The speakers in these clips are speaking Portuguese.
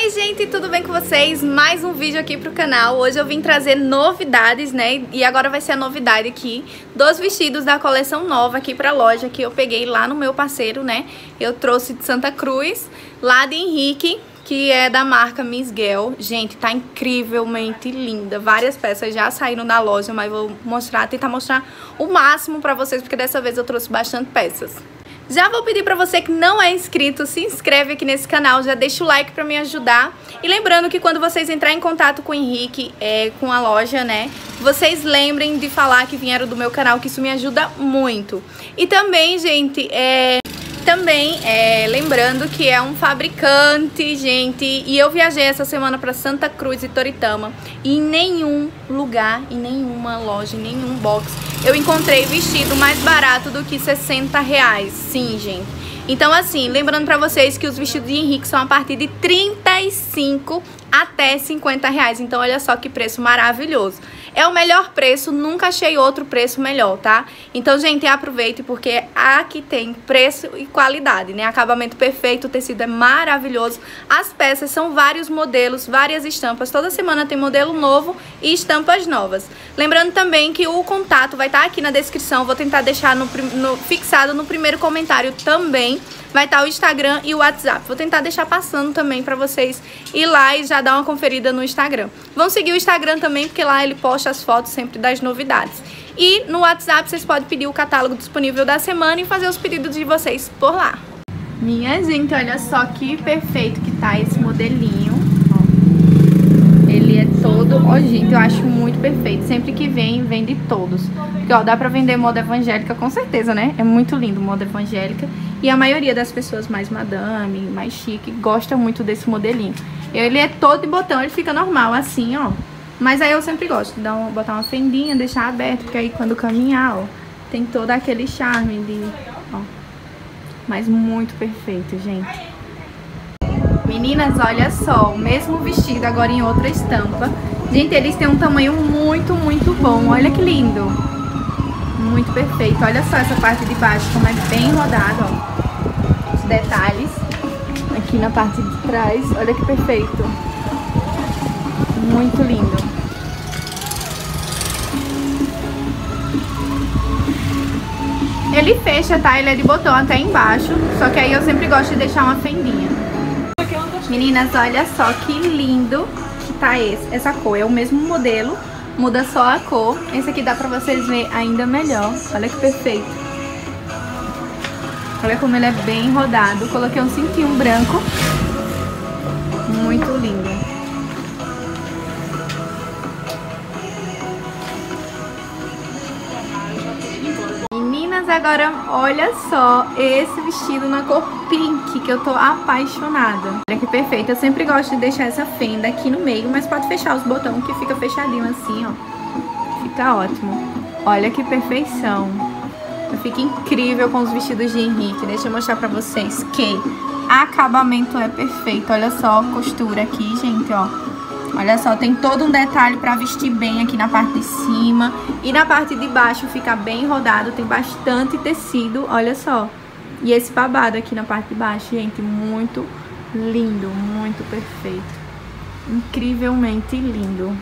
Oi gente, tudo bem com vocês? Mais um vídeo aqui pro canal. Hoje eu vim trazer novidades, né? E agora vai ser a novidade aqui dos vestidos da coleção nova aqui pra loja, que eu peguei lá no meu parceiro, né? Eu trouxe de Santa Cruz, lá de Henrique, que é da marca Miss Girl. Gente, tá incrivelmente linda. Várias peças já saíram da loja, mas vou tentar mostrar o máximo pra vocês, porque dessa vez eu trouxe bastante peças. Já vou pedir pra você que não é inscrito, se inscreve aqui nesse canal, já deixa o like pra me ajudar. E lembrando que quando vocês entrarem em contato com o Henrique, com a loja, né, vocês lembrem de falar que vieram do meu canal, que isso me ajuda muito. E também, gente, lembrando que é um fabricante, gente, e eu viajei essa semana para Santa Cruz e Toritama, e em nenhum lugar, em nenhuma loja, em nenhum box, eu encontrei vestido mais barato do que R$60. Sim, gente. Então, assim, lembrando pra vocês que os vestidos de Henrique são a partir de R$35 até R$50. Então, olha só que preço maravilhoso. É o melhor preço, nunca achei outro preço melhor, tá? Então, gente, aproveite porque aqui tem preço e qualidade, né? Acabamento perfeito, o tecido é maravilhoso. As peças são vários modelos, várias estampas. Toda semana tem modelo novo e estampas novas. Lembrando também que o contato vai estar aqui na descrição. Vou tentar deixar fixado no primeiro comentário também. Vai estar o Instagram e o WhatsApp. Vou tentar deixar passando também pra vocês ir lá e já dar uma conferida no Instagram. Vão seguir o Instagram também, porque lá ele posta as fotos sempre das novidades. E no WhatsApp vocês podem pedir o catálogo disponível da semana e fazer os pedidos de vocês por lá. Minha gente, olha só que perfeito que tá esse modelinho. Ó. Ele é todo... Ó, gente, eu acho muito perfeito. Sempre que vem de todos. Porque, ó, dá pra vender moda evangélica com certeza, né? É muito lindo moda evangélica. E a maioria das pessoas mais madame, mais chique, gosta muito desse modelinho. Ele é todo de botão, ele fica normal assim, ó. Mas aí eu sempre gosto de botar uma fendinha, deixar aberto, porque aí quando caminhar, ó, tem todo aquele charme de... Ó. Mas muito perfeito, gente. Meninas, olha só, o mesmo vestido agora em outra estampa. Gente, eles têm um tamanho muito, muito bom. Olha que lindo. Muito perfeito. Olha só essa parte de baixo, como é bem rodado, ó. Os detalhes aqui na parte de trás. Olha que perfeito. Muito lindo. Ele fecha, tá? Ele é de botão até embaixo. Só que aí eu sempre gosto de deixar uma fendinha. Meninas, olha só que lindo que tá essa cor. É o mesmo modelo. Muda só a cor. Esse aqui dá pra vocês verem ainda melhor. Olha que perfeito. Olha como ele é bem rodado. Coloquei um cintinho branco. Muito lindo. Meninas, agora olha só esse vestido na cor pink, que eu tô apaixonada. Olha que perfeito. Eu sempre gosto de deixar essa fenda aqui no meio, mas pode fechar os botões que fica fechadinho assim, ó. Fica ótimo. Olha que perfeição. Fica incrível com os vestidos de Henrique. Deixa eu mostrar pra vocês que acabamento é perfeito. Olha só a costura aqui, gente, ó. Olha só, tem todo um detalhe pra vestir bem aqui na parte de cima. E na parte de baixo fica bem rodado, tem bastante tecido, olha só. E esse babado aqui na parte de baixo, gente, muito lindo, muito perfeito. Incrivelmente lindo.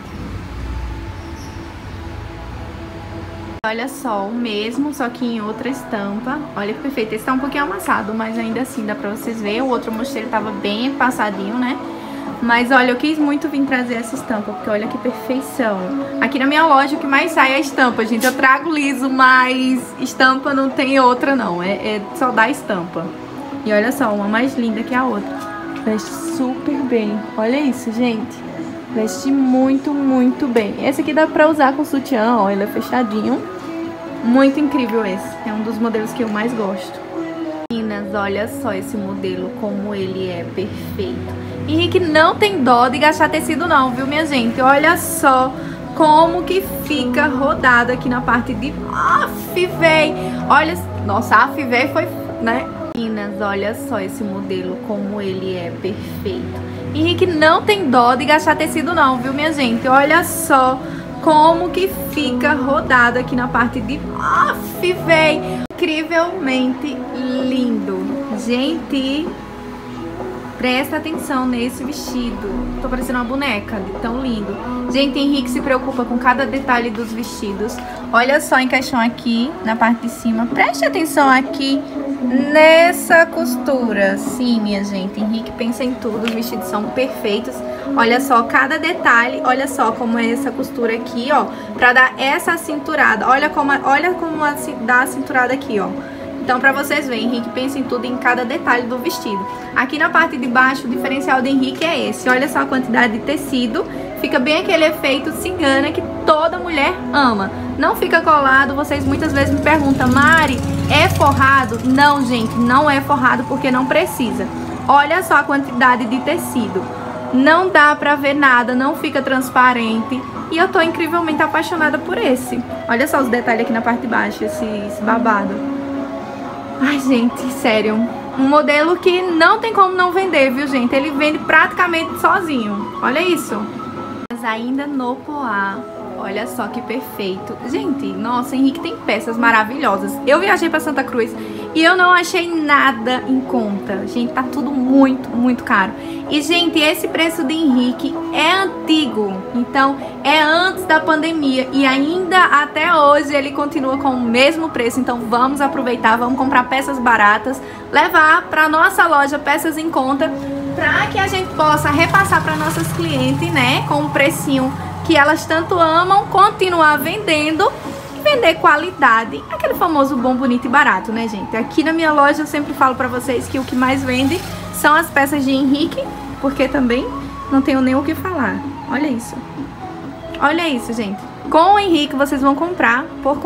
Olha só, o mesmo, só que em outra estampa. Olha que perfeito. Esse tá um pouquinho amassado, mas ainda assim dá pra vocês verem. O outro eu mostrei, ele tava bem passadinho, né? Mas olha, eu quis muito vir trazer essa estampa, porque olha que perfeição. Aqui na minha loja o que mais sai é a estampa, gente. Eu trago liso, mas estampa não tem outra não, é só da estampa. E olha só, uma mais linda que a outra. Veste super bem, olha isso, gente. Veste muito, muito bem. Esse aqui dá pra usar com sutiã, ó, ele é fechadinho. Muito incrível esse, é um dos modelos que eu mais gosto. Meninas, olha só esse modelo, como ele é perfeito. Henrique não tem dó de gastar tecido não, viu, minha gente? Olha só como que fica rodado aqui na parte de... Aff, véi! Olha... Nossa, aff, véi, foi... né? Meninas, olha só esse modelo, como ele é perfeito. Henrique não tem dó de gastar tecido não, viu, minha gente? Olha só como que fica rodado aqui na parte de... Aff, véi! Incrivelmente lindo. Gente... Presta atenção nesse vestido. Tô parecendo uma boneca, de tão lindo. Gente, Henrique se preocupa com cada detalhe dos vestidos. Olha só, encaixão aqui na parte de cima. Preste atenção aqui nessa costura. Sim, minha gente, Henrique pensa em tudo. Os vestidos são perfeitos. Olha só cada detalhe. Olha só como é essa costura aqui, ó, pra dar essa cinturada. Olha como dá a cinturada aqui, ó. Então, pra vocês verem, Henrique pensa em tudo, em cada detalhe do vestido. Aqui na parte de baixo, o diferencial do Henrique é esse. Olha só a quantidade de tecido. Fica bem aquele efeito cigana que toda mulher ama. Não fica colado. Vocês muitas vezes me perguntam, Mari, é forrado? Não, gente, não é forrado porque não precisa. Olha só a quantidade de tecido. Não dá pra ver nada, não fica transparente. E eu tô incrivelmente apaixonada por esse. Olha só os detalhes aqui na parte de baixo, esse babado. Ai, gente, sério. Um modelo que não tem como não vender, viu, gente? Ele vende praticamente sozinho. Olha isso. Mas ainda no poá. Olha só que perfeito. Gente, nossa, Henrique tem peças maravilhosas. Eu viajei pra Santa Cruz e eu não achei nada em conta. Gente, tá tudo muito, muito caro. E, gente, esse preço de Henrique é antigo. Então, é antes da pandemia. E ainda até hoje ele continua com o mesmo preço. Então, vamos aproveitar, vamos comprar peças baratas, levar pra nossa loja peças em conta, pra que a gente possa repassar para nossas clientes, né, com um precinho que elas tanto amam, continuar vendendo e vender qualidade. Aquele famoso bom, bonito e barato, né, gente? Aqui na minha loja eu sempre falo pra vocês que o que mais vende são as peças de Henrique, porque também não tenho nem o que falar. Olha isso. Olha isso, gente. Com o Henrique vocês vão comprar por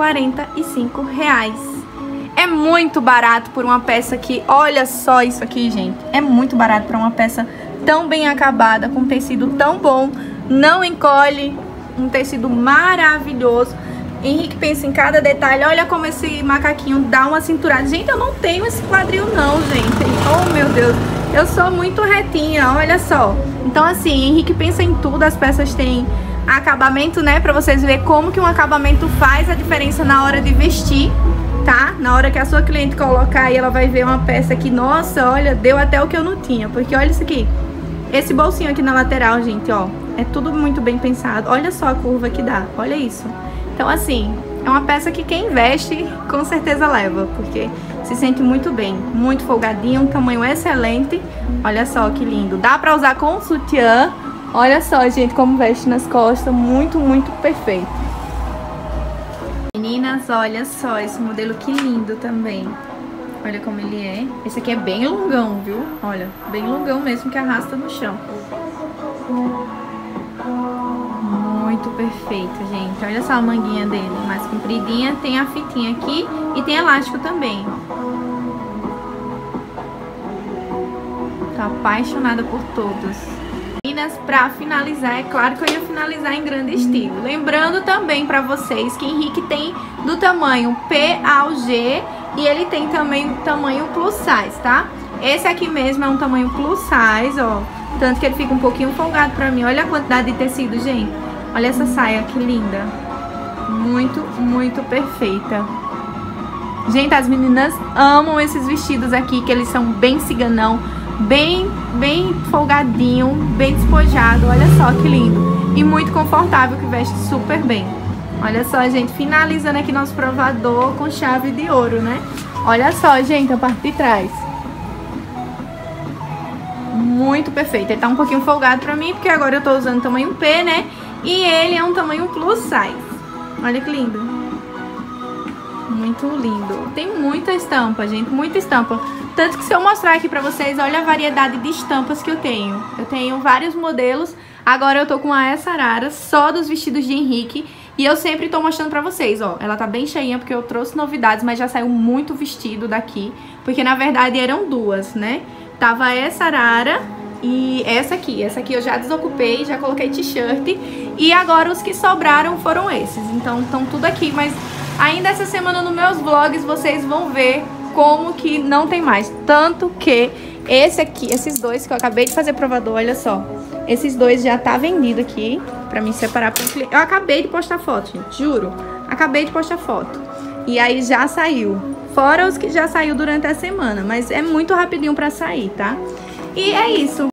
R$45. É muito barato por uma peça que... Olha só isso aqui, gente. É muito barato para uma peça tão bem acabada, com tecido tão bom. Não encolhe, um tecido maravilhoso. Henrique pensa em cada detalhe. Olha como esse macaquinho dá uma cinturada. Gente, eu não tenho esse quadril não, gente. Oh, meu Deus. Eu sou muito retinha, olha só. Então, assim, Henrique pensa em tudo. As peças têm acabamento, né? Pra vocês verem como que um acabamento faz a diferença na hora de vestir, tá? Na hora que a sua cliente colocar aí, ela vai ver uma peça que, nossa, olha, deu até o que eu não tinha. Porque olha isso aqui. Esse bolsinho aqui na lateral, gente, ó. É tudo muito bem pensado. Olha só a curva que dá. Olha isso. Então, assim, é uma peça que quem veste, com certeza leva. Porque se sente muito bem. Muito folgadinho, um tamanho excelente. Olha só que lindo. Dá pra usar com sutiã. Olha só, gente, como veste nas costas. Muito, muito perfeito. Meninas, olha só esse modelo, que lindo também. Olha como ele é. Esse aqui é bem longão, viu? Olha, bem longão mesmo, que arrasta no chão. Muito perfeito, gente. Olha só a manguinha dele, mais compridinha. Tem a fitinha aqui e tem elástico também. Tô apaixonada por todos. Meninas, pra finalizar, é claro que eu ia finalizar em grande estilo. Lembrando também pra vocês que Henrique tem do tamanho P ao G e ele tem também o tamanho plus size, tá? Esse aqui mesmo é um tamanho plus size, ó. Tanto que ele fica um pouquinho folgado pra mim. Olha a quantidade de tecido, gente. Olha essa saia, que linda. Muito, muito perfeita. Gente, as meninas amam esses vestidos aqui, que eles são bem ciganão, bem folgadinho, bem despojado. Olha só que lindo. E muito confortável, que veste super bem. Olha só, gente, finalizando aqui nosso provador com chave de ouro, né? Olha só, gente, a parte de trás. Muito perfeito. Ele tá um pouquinho folgado pra mim, porque agora eu tô usando tamanho P, né? E ele é um tamanho plus size. Olha que lindo. Muito lindo. Tem muita estampa, gente, muita estampa. Tanto que se eu mostrar aqui pra vocês, olha a variedade de estampas que eu tenho. Eu tenho vários modelos. Agora eu tô com a essa arara, só dos vestidos de Henrique. E eu sempre tô mostrando pra vocês, ó. Ela tá bem cheinha porque eu trouxe novidades, mas já saiu muito vestido daqui. Porque na verdade eram duas, né? Tava essa arara e essa aqui. Essa aqui eu já desocupei, já coloquei t-shirt. E agora os que sobraram foram esses. Então estão tudo aqui, mas ainda essa semana nos meus vlogs vocês vão ver como que não tem mais. Tanto que esse aqui, esses dois que eu acabei de fazer provador, olha só. Esses dois já tá vendido aqui, pra me separar pro cliente. Eu acabei de postar foto, gente, juro. Acabei de postar foto. E aí já saiu. Fora os que já saiu durante a semana, mas é muito rapidinho pra sair, tá? E é isso.